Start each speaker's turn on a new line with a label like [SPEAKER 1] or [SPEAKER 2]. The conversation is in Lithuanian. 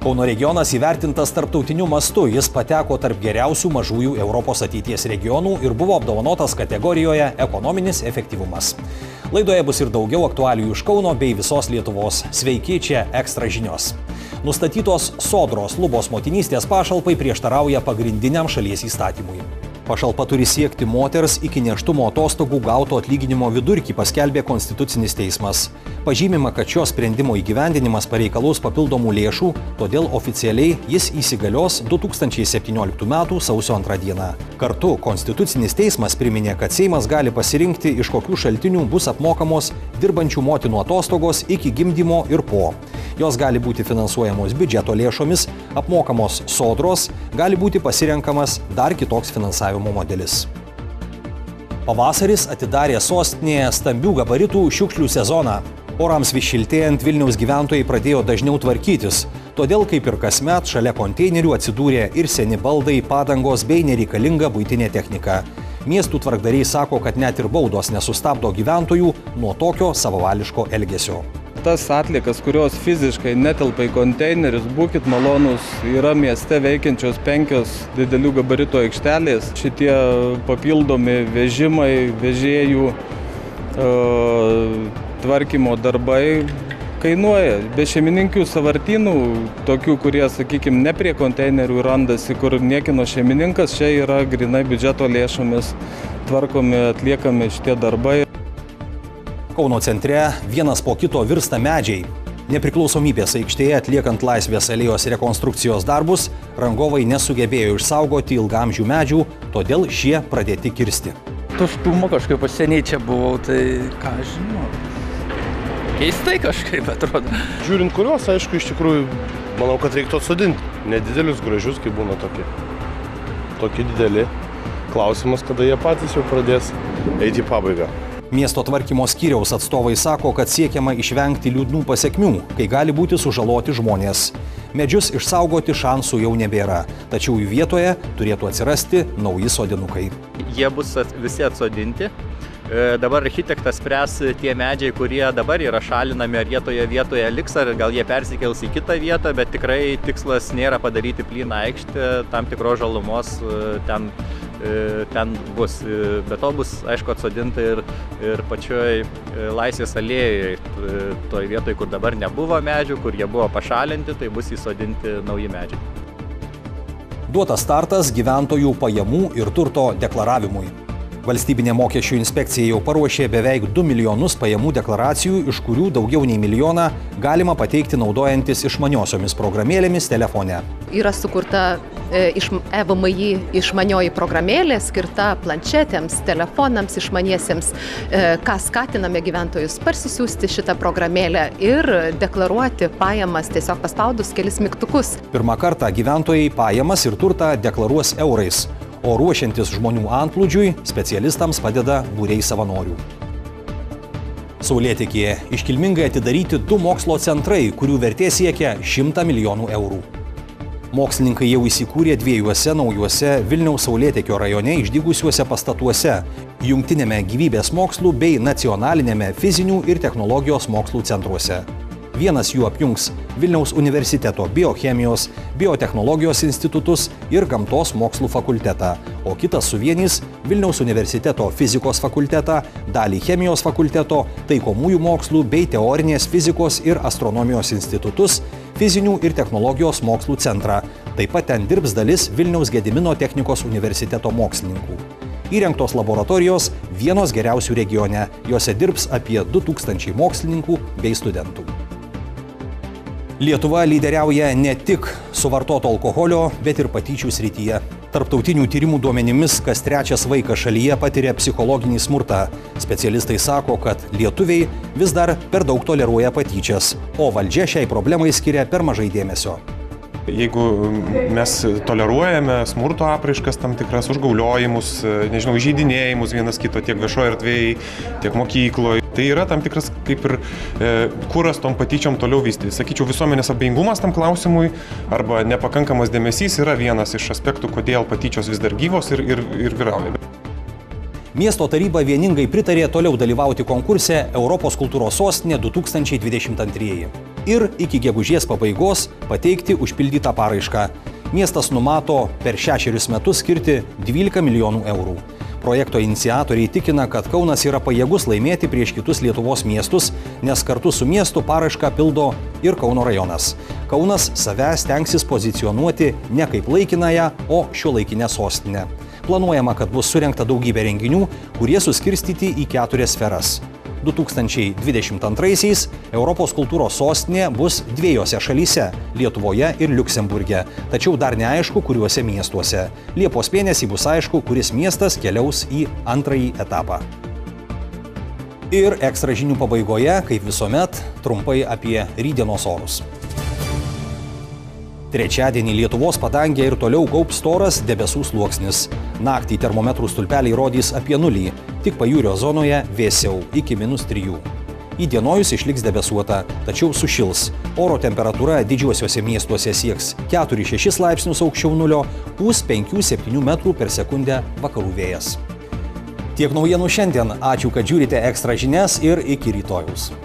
[SPEAKER 1] Kauno regionas įvertintas tarptautiniu mastu, jis pateko tarp geriausių mažųjų Europos ateities regionų ir buvo apdovanotas kategorijoje ekonominis efektyvumas. Laidoje bus ir daugiau aktualijų iš Kauno bei visos Lietuvos. Sveiki, čia Ekstra žinios. Nustatytos Sodros lubos motinystės pašalpai prieštarauja pagrindiniam šalies įstatymui. Pašalpa turi siekti moters iki nėštumo atostogų gauto atlyginimo vidurkį, paskelbė Konstitucinis teismas. Pažymima, kad šio sprendimo įgyvendinimas pareikalaus papildomų lėšų, todėl oficialiai jis įsigalios 2017 m. sausio 2 dieną. Kartu Konstitucinis teismas priminė, kad Seimas gali pasirinkti, iš kokių šaltinių bus apmokamos dirbančių motinų atostogos iki gimdymo ir po. Jos gali būti finansuojamos biudžeto lėšomis, apmokamos Sodros, gali būti pasirenkamas dar kitoks finansavimo modelis. Pavasaris atidarė sostinėje stambių gabaritų šiukšlių sezoną. Orams vis šiltėjant Vilniaus gyventojai pradėjo dažniau tvarkytis. Todėl, kaip ir kasmet, šalia konteinerių atsidūrė ir seni baldai, padangos bei nereikalinga buitinė technika. Miestų tvarkdariai sako, kad net ir baudos nesustabdo gyventojų nuo tokio savavališko elgesio.
[SPEAKER 2] Tas atliekas, kurios fiziškai netelpa į konteinerius, būkit malonus, yra mieste veikiančios 5 didelių gabaritų aikštelės. Šitie papildomi vežimai, vežėjų tvarkymo darbai kainuoja. Be šeimininkių sąvartynų, tokių, kurie, sakykime, ne prie konteinerių randasi, kur niekino šeimininkas, čia yra grinai biudžeto lėšomis tvarkomi, atliekami šitie darbai.
[SPEAKER 1] Kauno centre vienas po kito virsta medžiai. Nepriklausomybės aikštėje atliekant Laisvės alėjos rekonstrukcijos darbus, rangovai nesugebėjo išsaugoti ilgamžių medžių, todėl šie pradėti kirsti.
[SPEAKER 3] Tuštumo kažkaip seniai čia buvau, tai ką žinau. Keistai kažkaip atrodo.
[SPEAKER 4] Žiūrint kuriuos, aišku, iš tikrųjų, manau, kad reiktų atsodinti. Nedidelius, gražius, kai būna tokie dideli. Klausimas, kada jie patys jau pradės eiti į pabaigą.
[SPEAKER 1] Miesto tvarkymo skyriaus atstovai sako, kad siekiama išvengti liūdnų pasekmių, kai gali būti sužaloti žmonės. Medžius išsaugoti šansų jau nebėra, tačiau jų vietoje turėtų atsirasti nauji sodinukai.
[SPEAKER 5] Jie bus visi atsodinti. Dabar architektas spręs tie medžiai, kurie dabar yra šalinami, ar jie toje vietoje liks, ar gal jie persikels į kitą vietą, bet tikrai tikslas nėra padaryti plyną aikštę, tam tikros žalumos ten bus. Be to bus, aišku, atsodinta ir pačioj Laisvės alėjoj, toj vietoj, kur dabar nebuvo medžių, kur jie buvo pašalinti, tai bus įsodinti nauji medžiai.
[SPEAKER 1] Duotas startas gyventojų pajamų ir turto deklaravimui. Valstybinė mokesčių inspekcija jau paruošė beveik 2 milijonus pajamų deklaracijų, iš kurių daugiau nei milijoną galima pateikti naudojantis išmaniosiomis programėlėmis telefone.
[SPEAKER 6] Yra sukurta EVMI išmanioji programėlė skirta planšetėms, telefonams išmaniesiems, ką skatiname gyventojus parsisiųsti šitą programėlę ir deklaruoti pajamas tiesiog paspaudus kelis mygtukus.
[SPEAKER 1] Pirmą kartą gyventojai pajamas ir turtą deklaruos eurais. O ruošiantis žmonių antplūdžiui, specialistams padeda būriai savanorių. Saulėtekyje iškilmingai atidaryti 2 mokslo centrai, kurių vertė siekia 100 milijonų eurų. Mokslininkai jau įsikūrė 2 naujuose Vilniaus Saulėtekio rajone išdygusiuose pastatuose – Jungtinėme gyvybės mokslų bei Nacionalinėme fizinių ir technologijos mokslų centruose. Vienas jų apjungs Vilniaus universiteto biochemijos, biotechnologijos institutus ir gamtos mokslų fakultetą, o kitas suvienys Vilniaus universiteto fizikos fakultetą, dalį chemijos fakulteto, taikomųjų mokslų bei teorinės fizikos ir astronomijos institutus, fizinių ir technologijos mokslų centrą. Taip pat ten dirbs dalis Vilniaus Gedimino technikos universiteto mokslininkų. Įrengtos laboratorijos vienos geriausių regione, jose dirbs apie 2000 mokslininkų bei studentų. Lietuva lyderiauja ne tik suvartoto alkoholio, bet ir patyčių srityje. Tarptautinių tyrimų duomenimis, kas 3 vaikas šalyje patiria psichologinį smurtą. Specialistai sako, kad lietuviai vis dar per daug toleruoja patyčias, o valdžia šiai problemai skiria per mažai dėmesio.
[SPEAKER 7] Jeigu mes toleruojame smurto apraiškas, tam tikras užgauliojimus, žeidinėjimus vienas kito tiek viešoje erdvėje, tiek mokykloje, tai yra tam tikras kaip ir kuras tom patyčiom toliau vystyti. Sakyčiau, visuomenės abejingumas tam klausimui arba nepakankamas dėmesys yra vienas iš aspektų, kodėl patyčios vis dar gyvos ir vyrauja.
[SPEAKER 1] Miesto taryba vieningai pritarė toliau dalyvauti konkurse Europos kultūros sostinė 2022. ir iki gegužės pabaigos pateikti užpildytą paraišką. Miestas numato per 6 metus skirti 12 milijonų eurų. Projekto iniciatoriai tikina, kad Kaunas yra pajėgus laimėti prieš kitus Lietuvos miestus, nes kartu su miestu paraišką pildo ir Kauno rajonas. Kaunas savęs stengsis pozicionuoti ne kaip laikinąją, o šiuolaikinę sostinę. Planuojama, kad bus surengta daugybė renginių, kurie suskirstyti į 4 sferas. 2022-aisiais Europos kultūros sostinė bus 2 šalyse – Lietuvoje ir Liuksemburge, tačiau dar neaišku, kuriuose miestuose. Liepos mėnesį bus aišku, kuris miestas keliaus į antrąjį etapą. Ir ekstra žinių pabaigoje, kaip visuomet, trumpai apie rytdienos orus. Trečiadienį Lietuvos padangę ir toliau gaups storas debesų sluoksnis. Naktį termometrų stulpeliai rodys apie 0, tik pajūrio zonoje vėsiau iki -3. Įdienojus išliks debesuota, tačiau sušils. Oro temperatūra didžiuosiuose miestuose sieks 4-6 laipsnius aukščiau nulio, pūs 5-7 metrų per sekundę vakarų vėjas. Tiek naujienų šiandien. Ačiū, kad žiūrite ekstra žinias ir iki rytojaus.